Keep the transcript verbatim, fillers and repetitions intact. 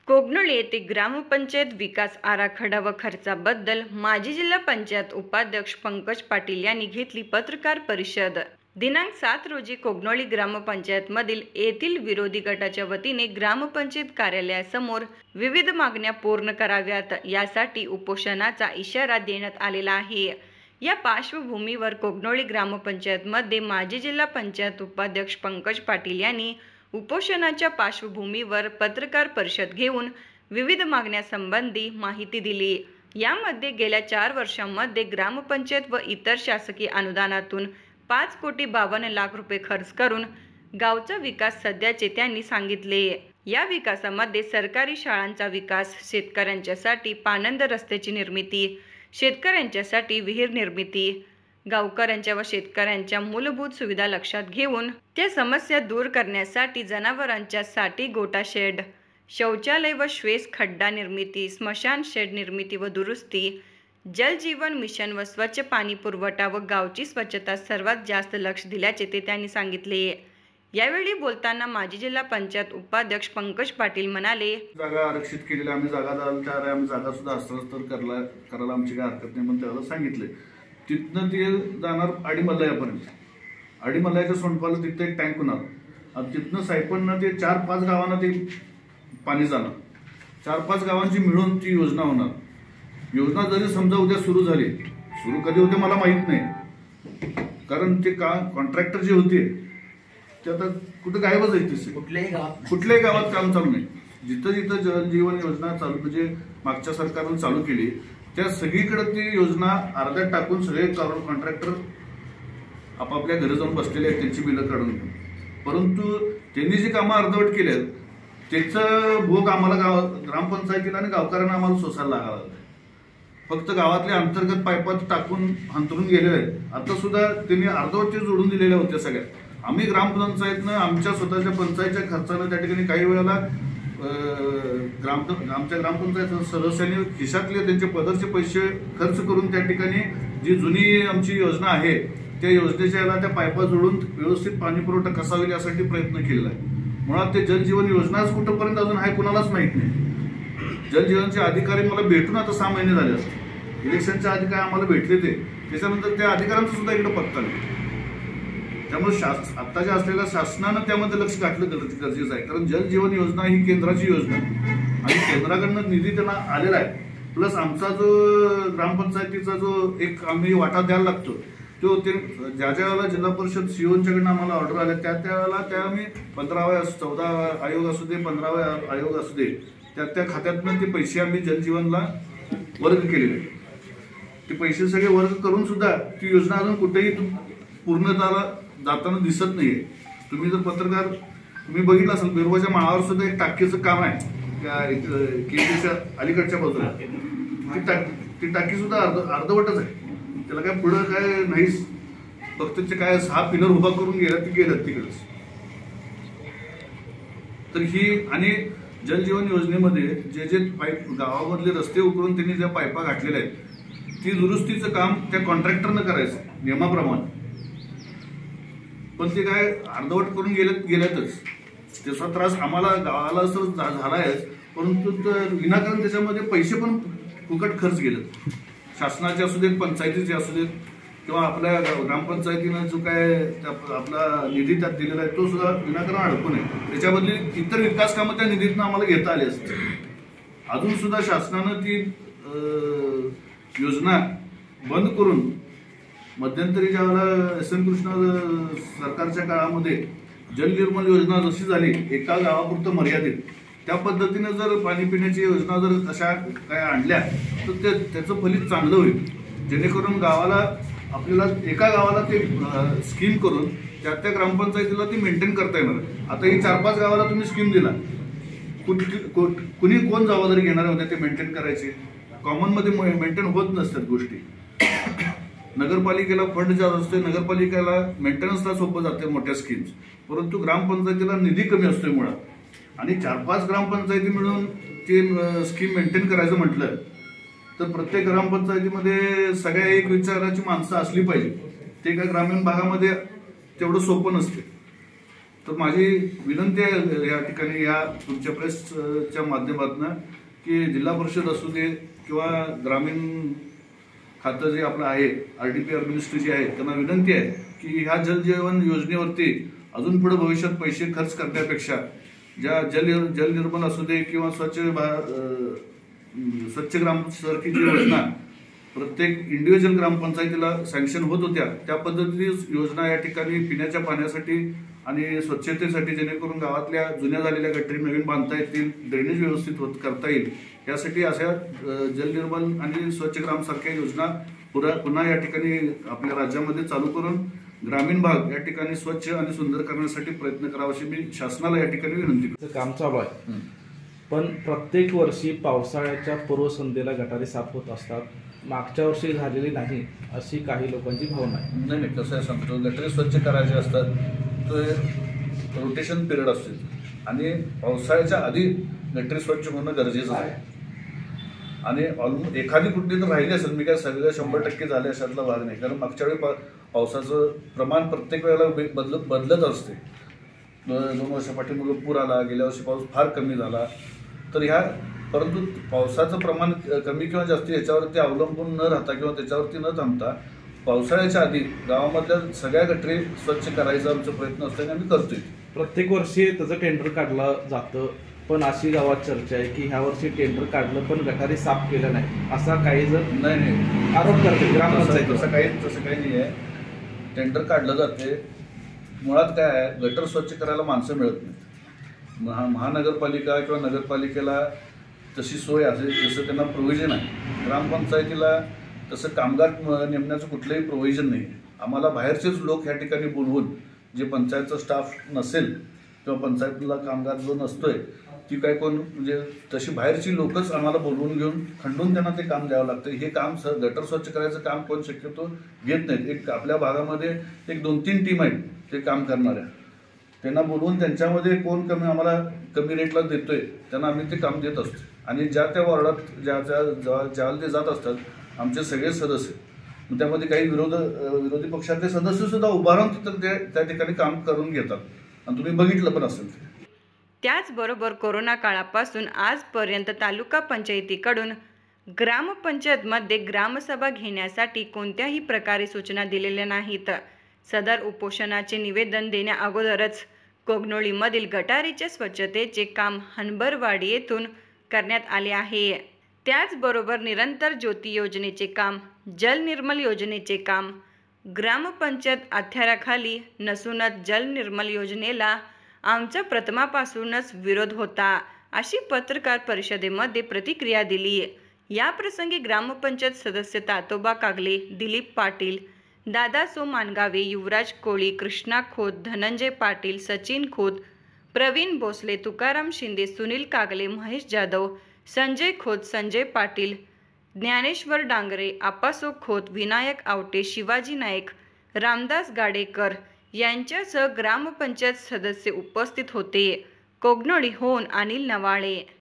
कोगनोळी येथे ग्रामपंचायत विकास आराखडा व खर्चाबद्दल माजी जिल्हा पंचायत उपाध्यक्ष पंकज पाटील यांनी घेतली पत्रकार परिषद। दिनांक सात रोजी कोगनोळी ग्रामपंचायतमधील येथील विरोधी गटाच्या वतीने ग्रामपंचायत कार्यालयासमोर विविध मागण्या पूर्ण कराव्यात यासाठी उपोषणाचा इशारा देण्यात आलेला आहे। या पार्श्वभूमीवर कोगनोळी ग्रामपंचायतमध्ये माजी जिल्हा पंचायत उपाध्यक्ष पंकज पाटील यांनी उपोषणाच्या पार्श्वभूमीवर पत्रकार परिषद घेऊन विविध मागण्यांसंबंधी माहिती दिली। यामध्ये गेल्या चार वर्षांमध्ये ग्रामपंचायत व इतर शासकीय अनुदानातून पाच कोटी बावन्न लाख रुपये खर्च करून गावचा विकास सध्याचे त्यांनी सांगितले। या विकासामध्ये सरकारी शाळांचा विकास, शेतकऱ्यांच्यासाठी पाणंद रस्त्याची निर्मिती, शेतकऱ्यांच्यासाठी विहीर निर्मिती, गावकऱ्यांच्या व शेतकऱ्यांच्या मूलभूत सुविधा लक्षात घेऊन त्या समस्या दूर करण्यासाठी जनावरांच्या साठी गोठा शेड, शौचालय व श्वेस खड्डा निर्मिती, स्मशान शेड निर्मिती व दुरुस्ती, जल जीवन मिशन व स्वच्छ पाणी पुरवठा व गावची स्वच्छता सर्वात जास्त लक्ष दिल्याचे ते त्यांनी सांगितले। यावेळी बोलताना माजी जिल्हा पंचायत उपाध्यक्ष पंकज पाटील म्हणाले, जागा आरक्षित केलेल्या आम्ही जागा द्यायला आम्ही जागा सुद्धा हस्तांतर करायला करायला आमची काय हरकत नाही म्हणून त्याला सांगितले। तिथनं ते जाणार आडीमल्ल्यापर्यंत, आडीमल्ल्याच्या सोंडपाला तिथं एक टँक होणार आणि तिथनं सायपननं ते चार पाच गावांना ते पाणी जाणार, चार पाच गावांची मिळून ती योजना होणार। योजना जरी समजा उद्या सुरू झाली, सुरू कधी होते मला माहित नाही, कारण ते का कॉन्ट्रॅक्टर जे होते ते आता कुठं गायबच आहे, तसे कुठल्याही गावात कुठल्याही गावात काम चालू नाही। जिथं जिथं जलजीवन योजना चालू म्हणजे मागच्या सरकारनं चालू केली त्या सगळीकडे ती योजना अर्ध्यात टाकून सगळे कॉन्ट्रॅक्टर आपापल्या घरी जाऊन बसलेले आहेत त्यांची बिलं काढून घेऊन, परंतु त्यांनी जी कामं अर्धवट केली त्याचं भोग आम्हाला गाव ग्रामपंचायतीला आणि गावकऱ्यांना आम्हाला सोसायला लागायला लागलं। फक्त गावातल्या अंतर्गत पाईपात टाकून अंतरून गेलेले आहेत, आता सुद्धा त्यांनी अर्धवट ते जोडून दिलेल्या होत्या सगळ्या। आम्ही ग्रामपंचायतनं आमच्या स्वतःच्या पंचायतच्या खर्चानं त्या ठिकाणी काही वेळेला ग्राम आमच्या ग्रामपंचायत सदस्यांनी खिशातले त्यांचे पदरचे पैसे खर्च करून त्या ठिकाणी जी जुनी आमची योजना आहे त्या योजनेच्या याला त्या पाईपा जोडून व्यवस्थित पाणी पुरवठा कसा होईल यासाठी प्रयत्न केलेला आहे। मुळात ते जलजीवन योजनाच कुठंपर्यंत अजून आहे कुणालाच माहित नाही। जलजीवनचे अधिकारी मला भेटून आता सहा महिने झाले असते, इलेक्शनच्या आधी काय आम्हाला भेटले ते, त्याच्यानंतर त्या अधिकाऱ्यांचा सुद्धा इकडे पत्ता नाही। त्यामुळे शास आत्ताच्या असलेल्या शासनानं त्यामध्ये लक्ष घातलं गरजेचं आहे, कारण जल जीवन योजना ही केंद्राची योजना आणि केंद्राकडनं निधी त्यांना आलेला आहे। प्लस आमचा जो ग्रामपंचायतीचा जो एक आम्ही वाटा द्यायला लागतो तो ते ज्या ज्या वेळेला जिल्हा परिषद सीओंच्याकडनं आम्हाला ऑर्डर आल्या त्या त्यावेळेला त्या आम्ही पंधराव्या चौदा आयोग असू दे पंधराव्या आयोग असू दे त्या त्या खात्यातनं ते पैसे आम्ही जलजीवनला वर्ग केलेले, ते पैसे सगळे वर्ग करून सुद्धा ती योजना अजून कुठेही पूर्णताला जाताना दिसत नाहीये। तुम्ही जर पत्रकार तुम्ही बघितलं असेल बेरवाच्या माळावर सुद्धा एक टाकीचं काम आहे केंद्राच्या अलीकडच्या बाजूला, ती टाकी ती टाकी सुद्धा अर्ध अर्धवटच आहे, त्याला काय पुढं काय नाहीच, फक्त ते काय सहा पिलर उभा करून गेला ती गेलं तिकडेच। तर ही आणि जलजीवन योजनेमध्ये जे जे पाईप गावामधले रस्ते उकरून त्यांनी ज्या पाईपा घातलेल्या आहेत ती दुरुस्तीचं काम त्या कॉन्ट्रॅक्टरनं करायचं नियमाप्रमाणे, पण ते काय अर्धवट करून गेले गेल्यातच त्याचा त्रास आम्हाला गावाला असं झालायच, परंतु विनाकारण त्याच्यामध्ये पैसे पण फुकट खर्च गेले, शासनाचे असू देत पंचायतीचे असू देत किंवा आपल्या ग्रामपंचायतीनं जो काय आपला निधी त्यात दिलेला आहे तो सुद्धा विनाकारण अडकून आहे। त्याच्याबद्दल इतर विकास कामं त्या निधीतनं आम्हाला घेता आली असते। अजून सुद्धा शासनानं ती योजना बंद करून मध्यंतरी ज्या वेळेला एस एन कृष्ण सरकारच्या काळामध्ये जल निर्मल योजना जशी झाली एका गावापुरतं मर्यादित, त्या पद्धतीने जर पाणी पिण्याची योजना जर अशा काय आणल्या तर ते त्याचं फलित चांगलं होईल, जेणेकरून गावाला आपल्याला एका गावाला ते स्कीम करून त्या त्या ग्रामपंचायतीला ती मेंटेन करता येणार। आता ही चार पाच गावाला तुम्ही स्कीम दिला, कुणी कोण जबाबदारी घेणार होत्या ते मेंटेन करायचे, कॉमनमध्ये मेंटेन होत नसतात गोष्टी। नगरपालिकेला फंड जास्त असतोय, नगरपालिकेला मेंटेनन्सला सोपं जाते मोठ्या स्कीम्स, परंतु ग्रामपंचायतीला निधी कमी असतोय मुळात, आणि चार पाच ग्रामपंचायती मिळून ते स्कीम मेंटेन करायचं म्हटलं तर प्रत्येक ग्रामपंचायतीमध्ये सगळ्या एक विचाराची माणसं असली पाहिजे, ते काय ग्रामीण भागामध्ये तेवढं सोपं नसते। तर माझी विनंती आहे या ठिकाणी या तुमच्या प्रेसच्या माध्यमातून की जिल्हा परिषद असू दे किंवा ग्रामीण खातं जे आपलं आहे R D P R ministry जी आहे त्यांना विनंती आहे की ह्या जल जीवन योजनेवरती अजून पुढे भविष्यात पैसे खर्च करण्यापेक्षा ज्या जल जल निर्मल असू दे किंवा स्वच्छ स्वच्छ ग्राम सारखी जी योजना प्रत्येक इंडिव्हिज्युअल ग्रामपंचायतीला सँक्शन होत होत्या त्या पद्धतीने योजना या ठिकाणी पिण्याच्या पाण्यासाठी आणि स्वच्छतेसाठी जेणेकरून गावातल्या जुन्या झालेल्या गटरी नवीन बांधता येतील, ड्रेनेज व्यवस्थित होत करता येईल यासाठी अशा जलनिर्मल आणि स्वच्छ ग्राम सारख्या योजना पुरा पुन्हा या ठिकाणी आपल्या राज्यामध्ये चालू करून ग्रामीण भाग या ठिकाणी स्वच्छ आणि सुंदर करण्यासाठी प्रयत्न करावा अशी मी शासनाला या ठिकाणी विनंती करतो. काम चालू आहे पण प्रत्येक वर्षी पावसाळ्याच्या पूर्वसंध्येला गटारी साफ होत असतात. मागच्या वर्षी झालेली नाही अशी काही लोकांची भावना आहे. नाही नाही कसं आहे सांगतो, गटरी स्वच्छ करायचे असतात तर रोटेशन पिरियड असते आणि पावसाळ्याच्या आधी गटरी स्वच्छ होणं गरजेचं आहे. आणि ऑलमोस्ट एखादी कुठली तर राहिली असेल, मी काय सगळं शंभर टक्के झाले अशातला भाग नाही, कारण मागच्या वेळी पा पावसाचं प्रमाण प्रत्येक वेळेला बदलत बदलत असते. दोन वर्षापाठी पूर आला, गेल्या वर्षी पाऊस फार कमी झाला. तर ह्या परंतु पावसाचं प्रमाण कमी किंवा जास्त याच्यावरती अवलंबून न राहता किंवा त्याच्यावरती न थांबता पावसाळ्याच्या आधी गावामधल्या सगळ्या गटरी स्वच्छ करायचा आमचा प्रयत्न असल्याने आम्ही करतोय. प्रत्येक वर्षी त्याचं टेंडर काढलं जातं पण अशी गावात चर्चा आहे की ह्या वर्षी टेंडर काढलं पण गटारी साफ केलं नाही असा काही जर नाही नाही आरोप करते ग्रामपंचायत. तसं काही तसं काही नाही आहे. टेंडर काढलं जाते. मुळात काय आहे, गटर स्वच्छ करायला माणसं मिळत नाहीत. महा महानगरपालिका किंवा नगरपालिकेला तशी सोय असेल जसं त्यांना प्रोव्हिजन आहे. ग्रामपंचायतीला तसं कामगार नेमण्याचं कुठलंही प्रोव्हिजन नाही. आम्हाला बाहेरचेच लोक ह्या ठिकाणी बोलवून, जे पंचायतचा स्टाफ नसेल किंवा पंचायतीला कामगार जो नसतोय ती काय कोण म्हणजे तशी बाहेरची लोकच आम्हाला बोलवून घेऊन खंडून त्यांना ते काम द्यावं लागतं. हे काम स गटर स्वच्छ करायचं काम कोण शक्यतो घेत नाहीत. एक आपल्या भागामध्ये एक दोन तीन टीम आहेत ते काम करणाऱ्या, त्यांना बोलवून त्यांच्यामध्ये कोण कमी आम्हाला कमी रेटला देतोय त्यांना आम्ही ते काम देत असतो. आणि ज्या त्या वॉर्डात ज्या त्या ज्याला ते जात असतात आमचे सगळे सदस्य, मग त्यामध्ये काही विरोध विरोधी पक्षातले सदस्य सुद्धा उभारून तिथं ते त्या ठिकाणी काम करून घेतात आणि तुम्ही बघितलं पण असेल. त्याचबरोबर कोरोना काळापासून आजपर्यंत तालुका पंचायतीकडून ग्रामपंचायतमध्ये ग्रामसभा घेण्यासाठी कोणत्याही प्रकारे सूचना दिलेल्या नाहीत. सदर उपोषणाचे निवेदन देण्या अगोदरच कोगनोळीमधील गटारीच्या स्वच्छतेचे काम हनबरवाडी येथून करण्यात आले आहे. त्याचबरोबर निरंतर ज्योती योजनेचे काम, जल निर्मल योजनेचे काम ग्रामपंचायत अखत्याराखाली नसूनच जल निर्मल योजनेला आमचा प्रथमापासूनच विरोध होता अशी पत्रकार परिषदेमध्ये प्रतिक्रिया दिली. याप्रसंगी ग्रामपंचायत सदस्य तातोबा कागले, दिलीप पाटील, दादासो मानगावे, युवराज कोळी, कृष्णा खोत, धनंजय पाटील, सचिन खोत, प्रवीण भोसले, तुकाराम शिंदे, सुनील कागले, महेश जाधव, संजय खोत, संजय पाटील, ज्ञानेश्वर डांगरे, आपासो खोत, विनायक आवटे, शिवाजी नाईक, रामदास गाडेकर यांच्यासह ग्रामपंचायत सदस्य उपस्थित होते. कोगनोळीहून अनिल नवाळे.